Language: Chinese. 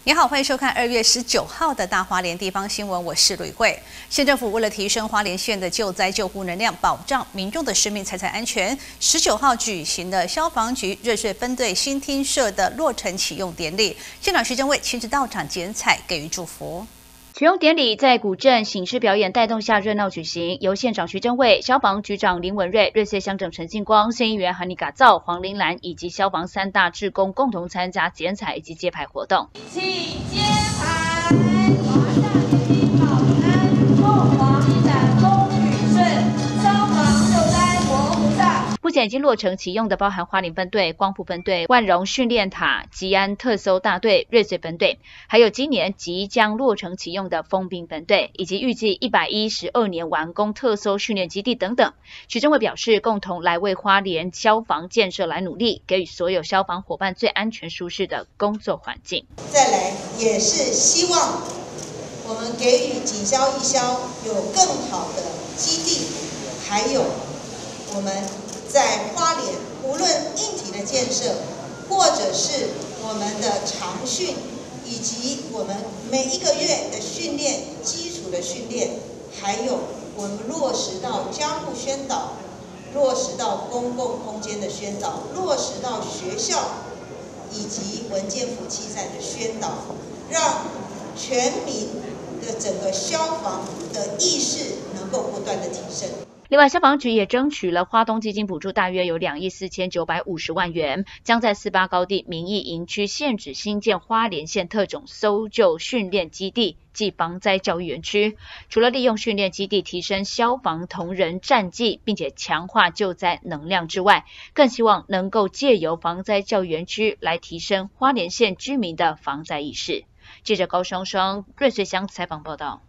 你好，欢迎收看2月19号的大花莲地方新闻，我是吕慧。县政府为了提升花莲县的救灾救护能量，保障民众的生命财产安全，19号举行了消防局瑞穗分队新厅舍的落成启用典礼，县长徐正伟亲自到场剪彩，给予祝福。 启用典礼在古镇醒狮表演带动下热闹举行，由县长徐正伟、消防局长林文瑞、瑞穗乡长陈进光、县议员韩妮嘎造、黄玲兰以及消防3大志工共同参加剪彩以及揭牌活动。 请揭牌，华夏联名保安，凤凰一展风雨顺，消防救灾活菩萨。 目前已经落成启用的包含花莲分队、光谱分队、万荣训练塔、吉安特搜大队、瑞穗分队，还有今年即将落成启用的丰滨分队，以及预计112年完工特搜训练基地等等。徐正伟表示，共同来为花莲消防建设来努力，给予所有消防伙伴最安全舒适的工作环境。 再来也是希望我们给予警消义消有更好的基地，还有我们在花莲无论硬体的建设，或者是我们的常训，以及我们每一个月的训练，基础的训练，还有我们落实到交互宣导，落实到公共空间的宣导，落实到学校以及文件服器材的宣导，让全民的整个消防的意识能够不断的提升。 另外，消防局也争取了花东基金补助，大约有2亿4950万元，将在48高地民意营区限制新建花莲县特种搜救训练基地暨防灾教育园区。除了利用训练基地提升消防同仁战绩，并且强化救灾能量之外，更希望能够借由防灾教育园区来提升花莲县居民的防灾意识。记者高双双瑞穗乡采访报道。